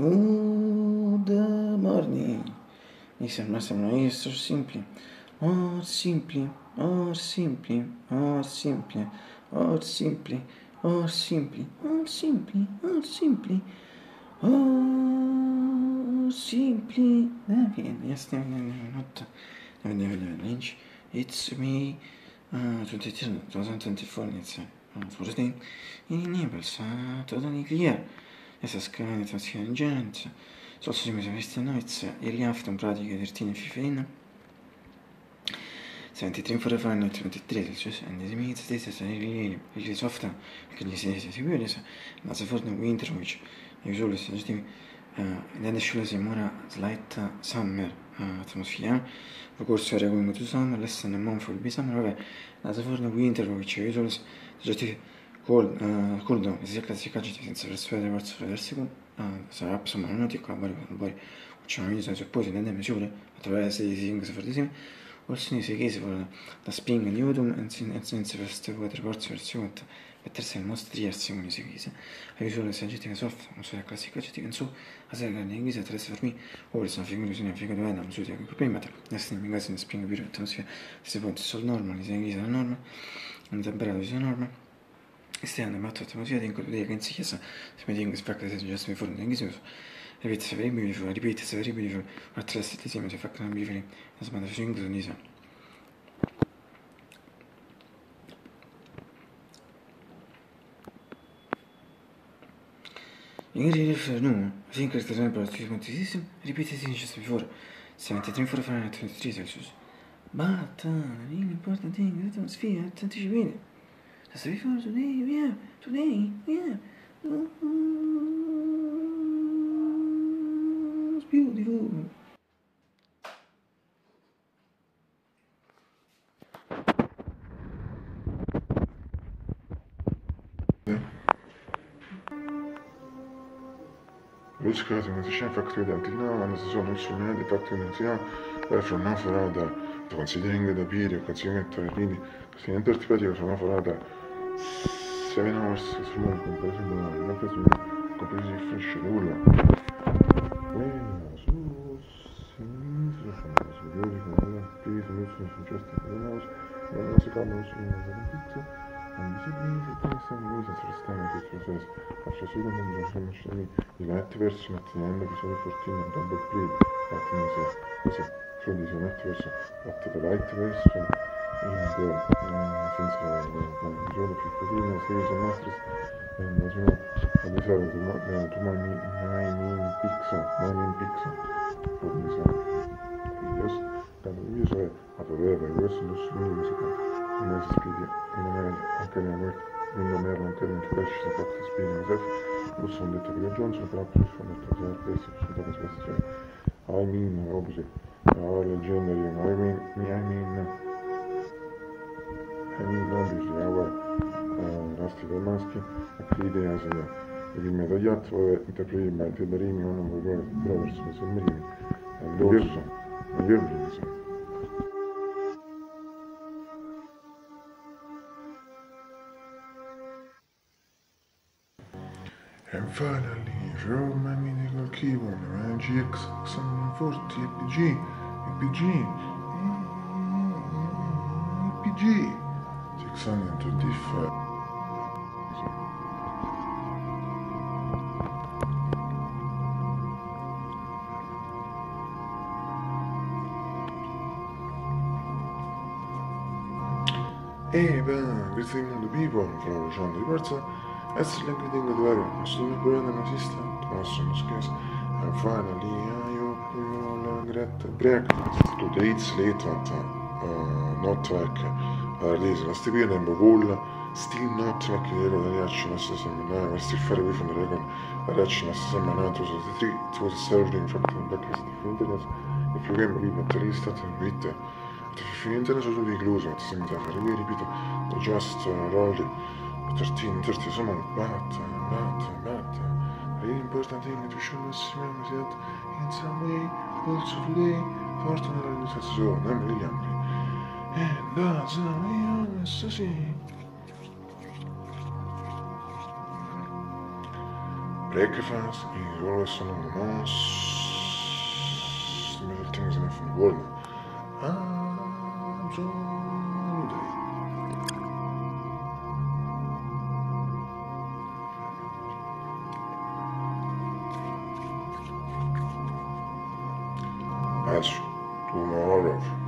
Good morning. Listen, is so simple. Or simply, or simply, or simply, or simply, or simply, or simply, or simply, or simply. Yes, not Lynch. It's me. 2024 inizia. Forse in Naples, totally clear. Essa scala trascendente. Zoals je me wist nooit. Jullie avond praten 13 in Fifijn. 73 voor de van 23 Celsius. En deze meet deze zijn jullie softa. Che gli si sicurezza. Ma se forse winter which usually is the then the shoes in more slight summer atmosphere. Of course, we are going to summer, less than a month will be summer. Vabbè, se forse winter which usually is cold down. Se classificati senza persuadere verso verso sarà insomma non ti qua poi facciamo io sai poi nelle misure attraverso i things for this also in case for the spring and autumn and since first water parts version per se mostri azioni si chiese ai solo se agiti soft non so la classica agiti che so a se che chiese attraverso per me o se figure si figa dove andam su che prima nel in caso in spring period atmosphere se può sul normal se chiese la norma in temperatura sia norma Stiamo matto atmosfera in cui che in chiesa si mette in questo fatto che just before the Jesus repeat it's very beautiful what trust it is in the fact that beautiful as man of English and Isa in real no I think it's the same but it's repeat it just before 73 for 23 Celsius but the important thing is the atmosphere at That's before today, yeah. It's beautiful. Uitschrijving met de chefacteur d'Antina, aan de seizoen uitzonderlijk de factor initiaal, waarvan naforada de considering da Pieri, occasione Torrini, così interpretativo sono naforada 7 hours sul compreso in occasione compreso di fresh nulla. Su sinistra sono superiori con la peso messo su gesti veloci, non si parla su una pizza. Ambisibili, pensano in senza restare che processo, faccia solo non sono scemi di letti verso mantenendo che sono fortini in double play, fatti in sé, così, solo di letti verso, fatti per light verso, senza la giorno più pequeño, se sono nostri, la sono avvisare domani 9 pixel, fuori di sé, videos, tanto io so a vedere, questo non so musica. Non si spiega, non è anche nella web, non era anche nel flash, si fa si spiega in sé, lo sono detto che Johnson, però più sono detto che adesso sono stato spazio, I mean, opposite, la genere, I mean, obviously, rasti per maschi, a che idea sia, il film tagliato è interpretato da Tedarini, uno vuole Brothers, ma Semmerini, e l'orso, e gli orsi. And finally, Roma Medical Keyboard, GX 640, EPG, 625. E beh, questo è il mondo people, fra Luciano di Barza. Essere l'ingrediente di vario, assolutamente quello non esiste, possono scherzi. And finally, I hope you all get breakfast. Today's late at not like release. La stipenda in Bogul, still not like the reaction as a seminar, we're still far away from the record. Reaction as a seminar, it was served in fact in backlist of internet. If you can believe it, at least at Twitter. If you internet sono tutti incluso, at the same time, ripeto, just rolled 13, someone but the important thing is to show us that in some way also today fortunately in senso non è gli altri and that's io sì breakfast is always one of the most beautiful things in the world. Absolutely. As tomorrow.